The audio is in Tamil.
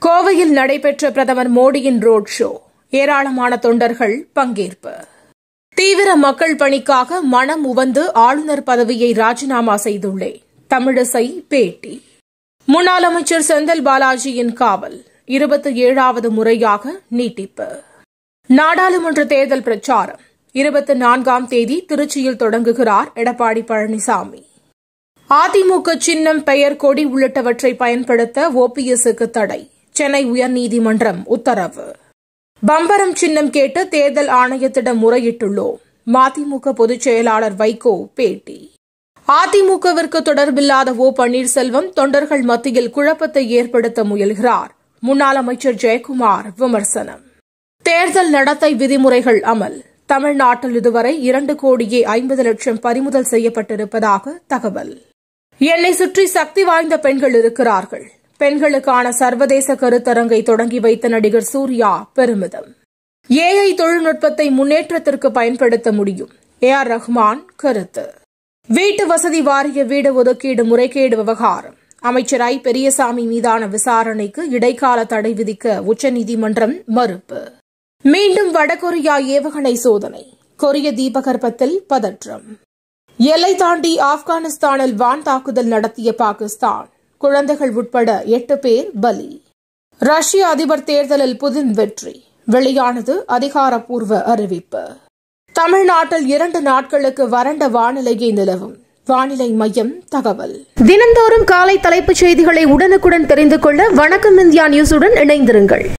கோவையில் நடைபெற்ற பிரதமர் மோடியின் ரோட் ஷோ. ஏராளமான தொண்டர்கள் பங்கேற்பு. தீவிர மக்கள் பணிக்காக மனம் உவந்து ஆளுநர் பதவியை ராஜினாமா செய்துள்ளேன். தமிழிசை பேட்டி. முன்னாள் அமைச்சர் செந்தில் பாலாஜியின் காவல் 27வது முறையாக நீட்டிப்பு. நாடாளுமன்ற தேர்தல் பிரச்சாரம் 24ஆம் தேதி திருச்சியில் தொடங்குகிறார் எடப்பாடி பழனிசாமி. அதிமுக சின்னம், பெயர், கொடி உள்ளிட்டவற்றை பயன்படுத்த ஓபிஎஸ்க்கு தடை. சென்னை உயர்நீதிமன்றம் உத்தரவு. பம்பரம் சின்னம் கேட்டு தேர்தல் ஆணையத்திடம் முறையிட்டுள்ளோம். மதிமுக பொதுச் செயலாளர் வைகோ பேட்டி. அதிமுகவிற்கு தொடர்பில்லாத ஓ பன்னீர்செல்வம் தொண்டர்கள் மத்தியில் குழப்பத்தை ஏற்படுத்த முயல்கிறார். முன்னாள் அமைச்சர் ஜெயக்குமார் விமர்சனம். தேர்தல் நடத்தை விதிமுறைகள் அமல். தமிழ்நாட்டில் இதுவரை 2,50,00,000 பறிமுதல் செய்யப்பட்டிருப்பதாக தகவல். என்னை சுற்றி சக்தி வாய்ந்த பெண்கள் இருக்கிறார்கள். பெண்களுக்கான சர்வதேச கருத்தரங்கை தொடங்கி வைத்த நடிகர் சூர்யா பெருமிதம். ஏஐ தொழில்நுட்பத்தை முன்னேற்றத்திற்கு பயன்படுத்த முடியும். ஏஆர் ரஹ்மான் கருத்து. வீட்டு வசதி வாரிய வீடு ஒதுக்கீடு முறைகேடு விவகாரம். அமைச்சர் ஐ. பெரியசாமி மீதான விசாரணைக்கு இடைக்கால தடை விதிக்க உச்சநீதிமன்றம் மறுப்பு. மீண்டும் வடகொரியா ஏவுகணை சோதனை. கொரிய தீபகற்பத்தில் பதற்றம். எல்லை தாண்டி ஆப்கானிஸ்தானில் வான் தாக்குதல் நடத்திய பாகிஸ்தான். குழந்தைகள் உட்பட 8 பேர் பலி. ரஷ்ய அதிபர் தேர்தலில் புதின் வெற்றி. வெளியானது அதிகாரப்பூர்வ அறிவிப்பு. தமிழ்நாட்டில் 2 நாட்களுக்கு வறண்ட வானிலையே நிலவும். வானிலை மையம் தகவல். தினந்தோறும் காலை தலைப்புச் செய்திகளை உடனுக்குடன் தெரிந்து கொள்ள வணக்கம் இந்தியா நியூஸுடன் இணைந்திருங்கள்.